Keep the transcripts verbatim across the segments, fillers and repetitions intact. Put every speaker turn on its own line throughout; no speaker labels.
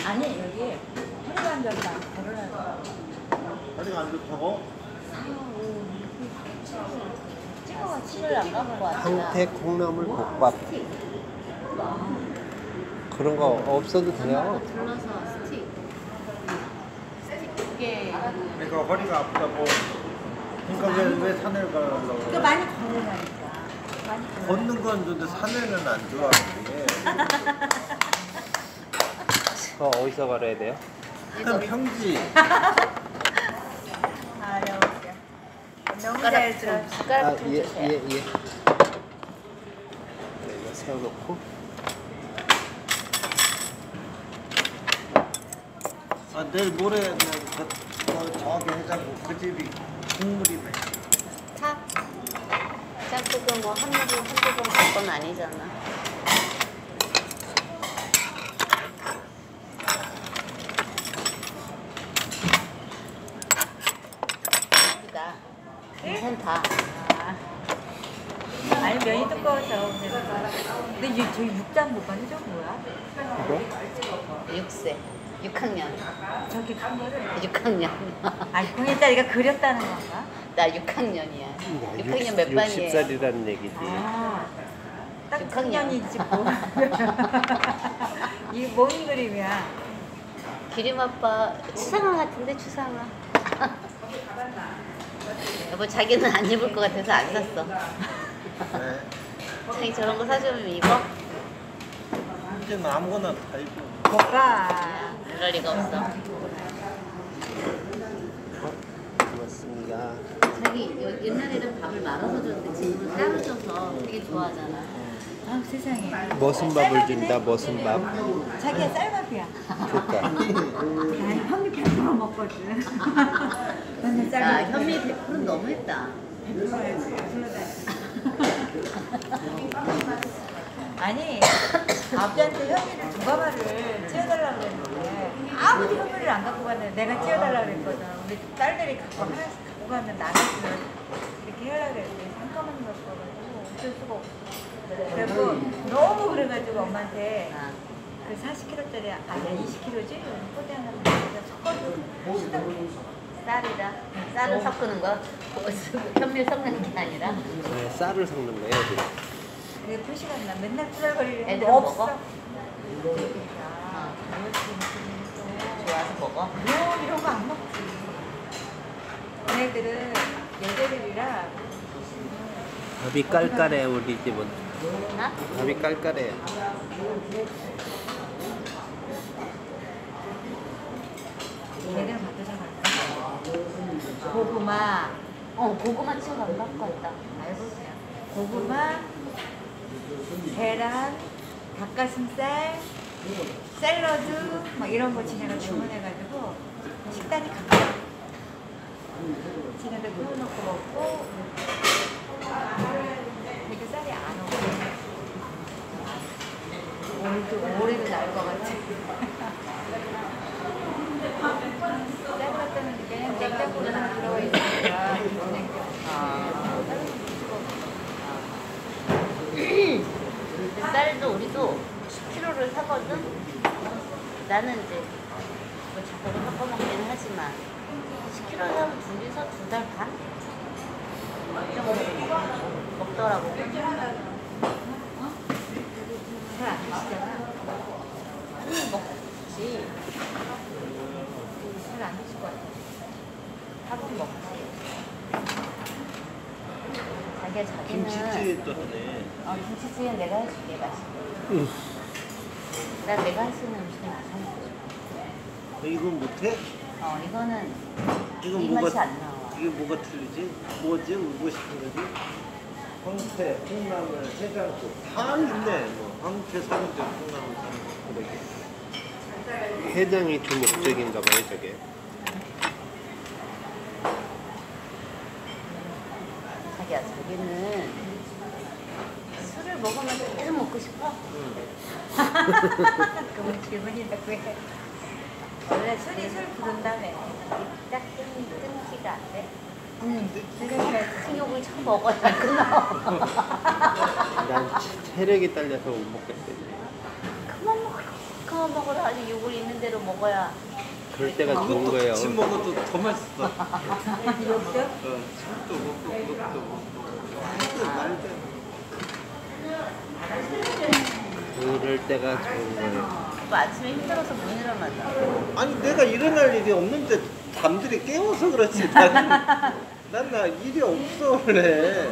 아니 여기 허리가 안 좋다. 걸으라고.
허리가 안 좋다고?
찍어가 치를 안 갖고 왔다.
황태 콩나물 볶밥. 그런 거 없어도 돼요.
둘러서 스틱. 스틱 두 개.
그러니까 허리가 아프다고. 그러니까 왜, 왜 산을 가려고
그러니까
그래?
많이 걸으라니까. 많이 걸으라니까.
걷는 건 좋은데 산에는 안 좋아. 그게.
그거 어디서 걸어야 돼요?
산 평지.
아 여보세요. 너무 잘 들어.
아,
숟가락 좀
예,
주세요.
예, 예. 네, 이거 세워놓고.
아, 내일 모레 그냥 저, 저, 저기 해장국 그 집이 국물이 맛있어.
차? 짝꿍은 뭐 한두 번, 한두 번 갈 건 아니잖아. 여기다. 괜찮다. 아. 아니 면이 두꺼워서. 근데 이, 저기 육장 못 봤는데 저거 뭐야?
이거?
육 세. 육 학년. 저기 큰 거를? 육 학년.
아니 공일짜리가 그렸다는 건가?
나 육 학년이야. 육 학년 몇 반이에요?
육십 살이라는 얘기지.
아, 딱
육 학년.
학년이지 뭐. 이게 뭔 그림이야?
기림 아빠 추상화 같은데 추상화. 여보 자기는 안 입을 것 같아서 안 샀어.
네.
자기 저런 거 사주면 입어?
이제는 아무거나 다 입고.
뭐가?
그럴 리가 없어.
고맙습니다.
자기 여- 옛날에는 밥을 말아서 줬는데 지금은 따로 줘서 되게 좋아하잖아.
아 세상에.
머슴 밥을 준다, 머슴 밥.
자기가 쌀밥이야.
좋다.
난 현미 백 퍼센트 먹거든. 나는
야
쌀밥.
현미 백 퍼센트 너무했다.
아니 아버지한테 현미를 두 가마를 찌어달라고 그랬는데 아무도 현미를 안 갖고 갔는데 내가 찌어달라고 그랬거든. 우리 딸들이 갖고 하나씩 갖고 가면 나눠주면 이렇게 해야 되는데 잠깐만 갖고 가지고 어쩔 수가 없어. 그리고 너무 그래가지고 엄마한테
아,
그 사십 킬로짜리 아니 이십 킬로지? 포대 하나 섞어서 시다
쌀이다. 쌀을 섞는 거 현미 섞는 게 아니라.
네, 쌀을 섞는 거예요, 여기.
그게 표시가 나 맨날 투덜거리는
애들은
거 없어.
먹어?
아,
좋아서 먹어?
뭐 이런 거 안 먹지. 얘네들은 여자들이라
밥이 깔깔해, 우리 집은.
어?
밥이 깔깔해.
얘네들은 밥도 잘 안 먹어. 고구마,
어 고구마 치고 안 갖고 왔다.
알보세요. 고구마, 계란, 닭가슴살, 샐러드 막 이런 거 지네가 주문해가지고 식단이 가까워. 지네들 구워놓고 먹고 되게 쌀이 안 오고 올해도 올해도 나을 것 같아. 쌀 같다는 게 냉장고에 하나 들어가 있으니까
아. 쌀도 우리도 십 킬로그램을 사거든? 나는 이제 뭐 자꾸로 섞어 먹기는 하지만 십 킬로그램 사면 둘이서 두 달 반? 이 정도 먹더라고.
잘 안 드시잖아.
아니 먹지.
잘 안 드실 것 같아.
하루는 먹지. 자기가 자기는
김치찌개 또 하네.
어, 김치찌개는 내가 해줄게 맛있게.
응.
난 내가 할 수 있는 음식은 안 해주고 싶어.
이건 못해?
어 이거는
이건
이
뭐가,
맛이 안 나와.
이게 뭐가 틀리지? 뭐지? 울고 싶은 거지? 황태, 콩나물, 해장국 다 있네. 뭐 황태, 삼겹, 콩나물, 삼겹.
그러게. 해장이 주 목적인가 봐요, 저게.
자기야 자기는 술을 먹으면 계속 먹고 싶어?
그건 질문이다 왜? 원래 술이 술 부른다며.
딱 끊, 끊기가 안 돼?
응. 그러니까
큰 욕을 참 먹어야 끊어.
난 체력이 딸려서 못 먹겠대.
그만 먹어. 그만 그만 먹어라. 아직 요걸 있는 대로 먹어야.
그럴 때가 좋은 거예요.
같이 먹어도 더 맛있어.
이렇게?
어, 술도 먹고 그것도 먹고. 술도 말도
그럴 때가 좋은 거예요.
또 아침에 힘들어서 못 일어나잖아.
아니 내가 일어날 일이 없는데 잠들이 깨워서 그렇지. 난 나 일이 없어 원래.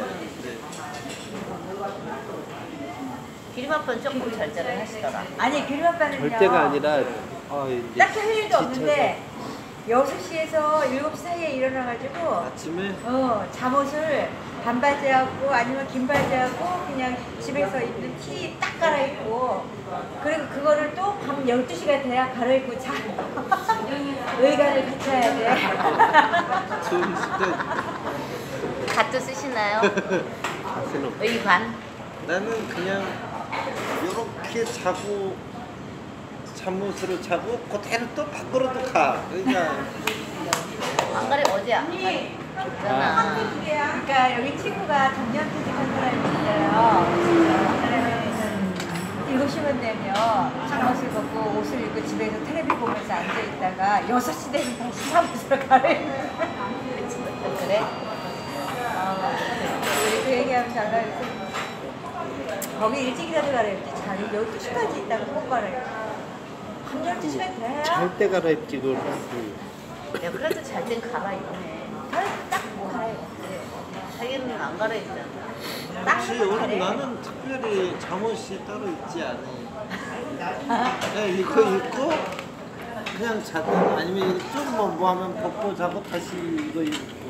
기름 아빠는 조금 절제를 하시더라.
아니 기름 아빠는요.
절대가 아니라 아, 이제
딱히 할 일도
지쳐서.
없는데 여섯 시에서 일곱 시 사이에 일어나가지고
아침에
어 잠옷을 반바지하고 아니면 긴 바지하고 그냥 집에서 입는 티 딱 갈아입고 그리고 그거를 또 밤 열두 시가 돼야 갈아입고 자 의관을 갖춰야 돼.
좋은 습관.
갓도 쓰시나요?
가스는
의관?
나는 그냥 이렇게 자고 잠옷으로 자고 그대로 또 밖으로도 가. 그러니까
안 가래 어제 안 가래. 줬잖아.
그러니까 여기 친구가 정년퇴직한 사람이 있어요. 그 사람은 일곱 시만 되면 잠옷을 벗고 옷을 입고 집에서 텔레비 보면서 앉아 있다가 여섯 시 되면 다시 잠옷으로 갈아입고.
그래?
어, 우리 그 얘기하면 잘 나가서 거기 일찍이라도 갈아입지. 자기 열두 시까지 있다가 못 갈아입고. 밤 열두 시간 돼야
잘 때 갈아입지 그걸.
야, 그래도 잘 땐 갈아입네.
딱뭐 갈아입고.
자기는 안 갈아입잖아.
혹시
딱
오늘
잘해.
나는 특별히 잠옷이 따로 있지 않아. 그냥 이거 입고 그냥 자든 아니면 좀뭐 뭐 하면 벗고 자고 다시 이거 입고.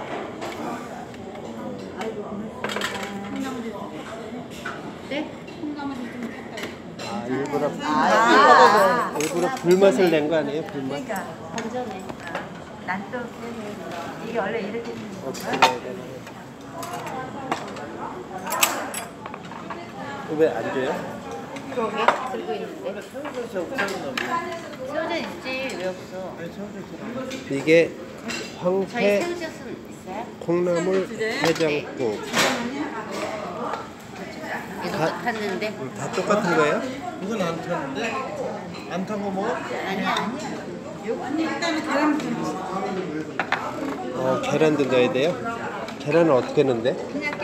네?
아 일부러
아,
일부러 불맛을 낸 거 아니에요? 불맛?
그러니까
건전해.
난 또 이게 원래 이렇게 되는
어떻게
거야?
해야 되나? 왜안 줘요?
그러게 들고 있는데.
세우젓이 없잖아.
새우젓 있지 왜 없어?
아니 세우젓이
이게
저희
황태
새우젓은 있어요?
콩나물 해장국
이거
다-
똑같는데?
다 똑같은 거예요?
이건 안 타는데? 안 탄 거 먹어?
아니야 아니야.
어 계란도 넣어야 돼요? 계란은 어떻게 넣는데?
그냥